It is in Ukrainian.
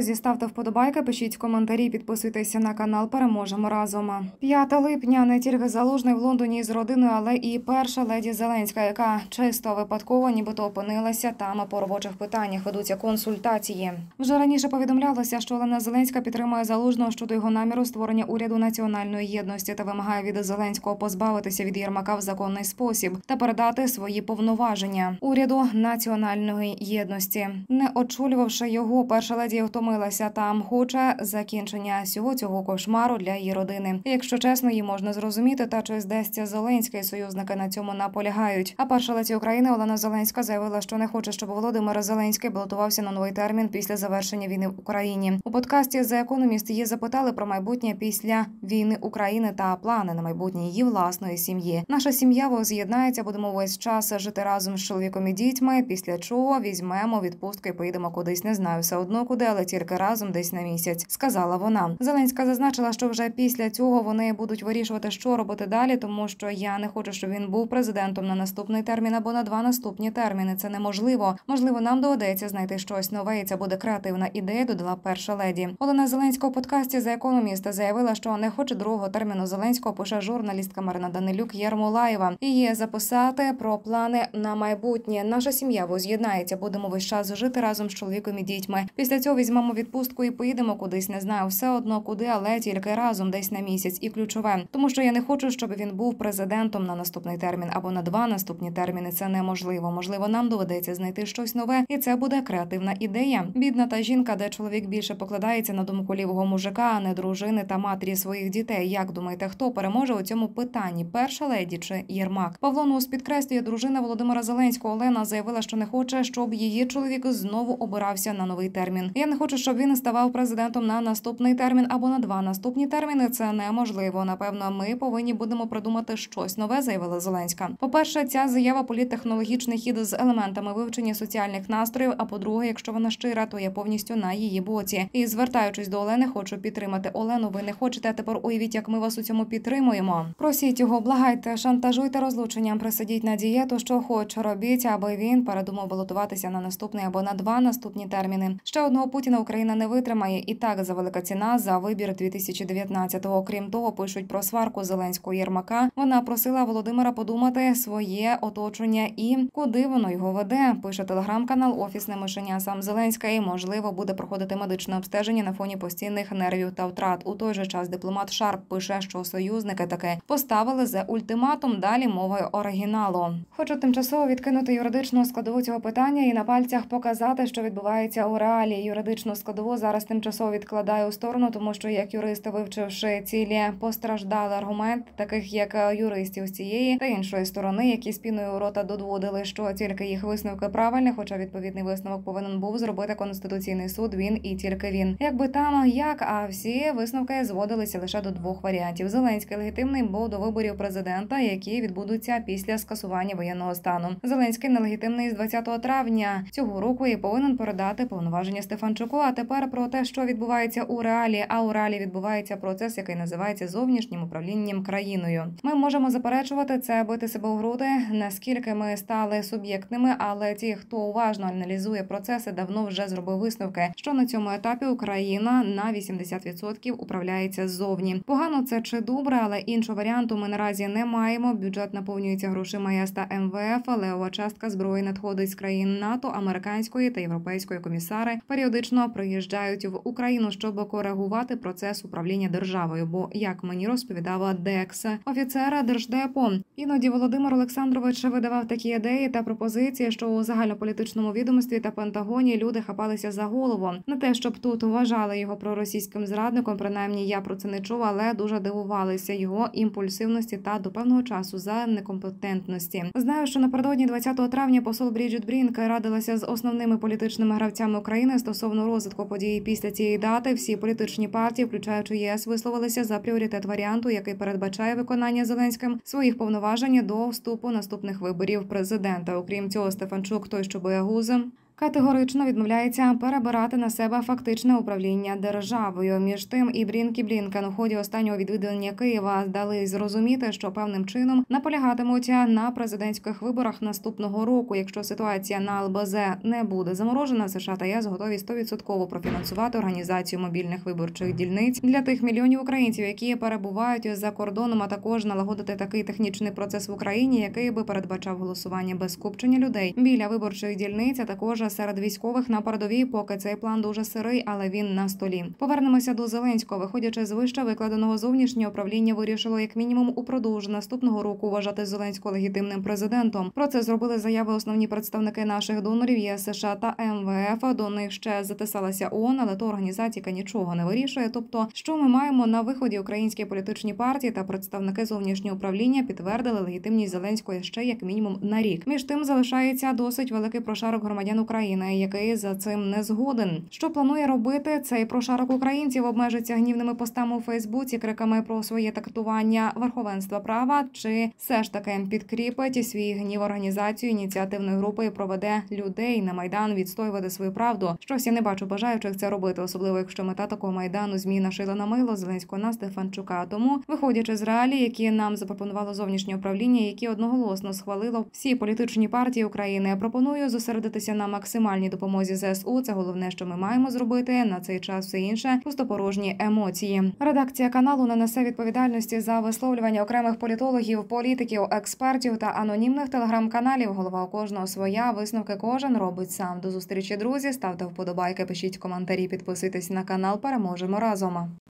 Друзі, ставте вподобайки, пишіть коментарі, підписуйтеся на канал. Переможемо разом. 5 липня. Не тільки Залужний в Лондоні з родиною, але і перша леді Зеленська, яка чисто випадково нібито опинилася там по робочих питаннях. Ведуться консультації. Вже раніше повідомлялося, що Олена Зеленська підтримує Залужного щодо його наміру створення уряду національної єдності та вимагає від Зеленського позбавитися від Єрмака в законний спосіб та передати свої повноваження уряду національної єдності. Не очолювавши його, перша леді втомилася там, хоче закінчення всього цього кошмару для її родини. І, якщо чесно, її можна зрозуміти, та чи здасться Зеленська і союзники на цьому наполягають. А перша леді України Олена Зеленська заявила, що не хоче, щоб Володимир Зеленський балотувався на новий термін після завершення війни в Україні. У подкасті «The Economist» її запитали про майбутнє після війни України та плани на майбутнє її власної сім'ї. Наша сім'я воз'єднається, будемо весь час жити разом з чоловіком і дітьми, після чого візьмемо відпустку і поїдемо кудись, не знаю все одно куди, але тільки разом десь на місяць, сказала вона. Зеленська зазначила, що вже після цього вони будуть вирішувати, що робити далі, тому що я не хочу, щоб він був президентом на наступний термін або на 2 наступні терміни. Це неможливо. Можливо, нам доведеться знайти щось нове, і це буде креативна ідея, додала перша леді. Олена Зеленська у подкасті «The Economist» заявила, що не хоче другого терміну Зеленського, пише журналістка Марина Данилюк Єрмолаєва. Її записати про плани на майбутнє. Наша сім'я воз'єднається, будемо весь час жити разом з чоловіком і дітьми. Після цього візьмемо відпустку і поїдемо кудись, не знаю все одно куди, але тільки разом десь на місяць. І ключове, тому що я не хочу, щоб він був президентом на наступний термін або на 2 наступні терміни. Це неможливо. Можливо, нам доведеться знайти щось нове, і це буде креативна ідея. Бідна та жінка, де чоловік більше покладається на думку лівого мужика, а не дружини та матері своїх дітей. Як думаєте, хто переможе у цьому питанні? Перша леді чи Єрмак? Павло Нус підкреслює, дружина Володимира Зеленського Олена заявила, що не хоче, щоб її чоловік знову обирався на новий термін. Я не хочу, щоб він ставав президентом на наступний термін або на 2 наступні терміни. Це неможливо. Напевно, ми повинні будемо придумати щось нове, заявила Зеленська. По-перше, ця заява політтехнологічний хід з елементами вивчення соціальних настроїв, а по-друге, якщо вона щира, то я повністю на її боці. І звертаючись до Олени, хочу підтримати Олену. Ви не хочете, а тепер уявіть, як ми вас у цьому підтримуємо. Просіть його, благайте, шантажуйте розлученням, присадіть на дієту, що хоч робіть, аби він передумав балотуватися на наступний або на 2 наступні терміни. Ще одного Путіна Україна не витримає. І так завелика ціна за вибір 2019-го. Крім того, пишуть про сварку Зеленського Єрмака. Вона просила Володимира подумати своє оточення і куди воно його веде, пише телеграм-канал «Офісне мишеня». Сам Зеленський, можливо, буде проходити медичне обстеження на фоні постійних нервів та втрат. У той же час дипломат Шарп пише, що союзники таки поставили за ультиматум, далі мовою оригіналу. Хочу тимчасово відкинути юридичну складову цього питання і на пальцях показати, що відбувається у реалі. Юридичну складову зараз тимчасово відкладаю у сторону, тому що як юристи, вивчивши цілі постраждали аргумент, таких як юристів з цієї та іншої сторони, які спіною у рота доводили, що тільки їх висновки правильні, хоча відповідний висновок повинен був зробити Конституційний суд, він і тільки він. Якби там як, а всі висновки зводилися лише до 2 варіантів. Зеленський легітимний був до виборів президента, які відбудуться після скасування воєнного стану. Зеленський нелегітимний з 20 травня цього року і повинен передати повноваження Стефанчуку. А тепер про те, що відбувається у реалі. А у реалі відбувається процес, який називається зовнішнім управлінням країною. Ми можемо заперечувати це, бити себе у груди, наскільки ми стали суб'єктними, але ті, хто уважно аналізує процеси, давно вже зробив висновки, що на цьому етапі Україна на 80% управляється ззовні. Погано це чи добре, але іншого варіанту ми наразі не маємо. Бюджет наповнюється грошима ЄС та МВФ, левова частка зброї надходить з країн НАТО, американської та європейської комісари періодично приїжджають в Україну, щоб коригувати процес управління державою. Бо, як мені розповідала Декс, офіцера Держдепу, іноді Володимир Олександрович видавав такі ідеї та пропозиції, що у загальнополітичному відомстві та Пентагоні люди хапалися за голову. Не те, щоб тут вважали його проросійським зрадником, принаймні я про це не чув, але дуже дивувалися його імпульсивності та до певного часу за некомпетентності. Знаю, що напередодні 20 травня посол Бріджит Брінк радилася з основними політичними гравцями України стосовно розвитку подій після цієї дати. Всі політичні партії, включаючи ЄС, висловилися за пріоритет варіанту, який передбачає виконання Зеленським своїх повноважень до вступу наступних виборів президента. Окрім цього, Стефанчук, той, що боягуз, категорично відмовляється перебирати на себе фактичне управління державою. Між тим, і Брінк, і Блінкен у ході останнього відвідування Києва дали зрозуміти, що певним чином наполягатимуть на президентських виборах наступного року. Якщо ситуація на ЛБЗ не буде заморожена, США та ЄС готові 100% профінансувати організацію мобільних виборчих дільниць для тих мільйонів українців, які перебувають за кордоном, а також налагодити такий технічний процес в Україні, який би передбачав голосування без скупчення людей біля виборчих дільниць, а також серед військових на передовій. Поки цей план дуже сирий, але він на столі. Повернемося до Зеленського. Виходячи з вище викладеного, зовнішнє управління вирішило як мінімум упродовж наступного року вважати Зеленського легітимним президентом. Про це зробили заяви основні представники наших донорів ЄС, США та МВФ. До них ще затисалася ООН, але то організація нічого не вирішує. Тобто, що ми маємо на виході? Українські політичні партії та представники зовнішнього управління підтвердили легітимність Зеленського ще як мінімум на рік. Між тим залишається досить великий прошарок громадян України, який за цим не згоден. Що планує робити цей прошарок українців? Обмежиться гнівними постами у Фейсбуці, криками про своє трактування верховенства права, чи все ж таки підкріпить свій гнів організацію ініціативної групи і проведе людей на Майдан відстоювати свою правду? Щось я не бачу бажаючих це робити, особливо якщо мета такого Майдану ЗМІ нашила на мило Зеленського на Стефанчука. Тому, виходячи з реалій, які нам запропонувало зовнішнє управління, які одноголосно схвалило всі політичні партії України, я пропоную зосередитися на максимальній допомозі ЗСУ. Це головне, що ми маємо зробити. На цей час все інше – пустопорожні емоції. Редакція каналу не несе відповідальності за висловлювання окремих політологів, політиків, експертів та анонімних телеграм-каналів. Голова у кожного своя, висновки кожен робить сам. До зустрічі, друзі. Ставте вподобайки, пишіть коментарі, підписуйтесь на канал. Переможемо разом.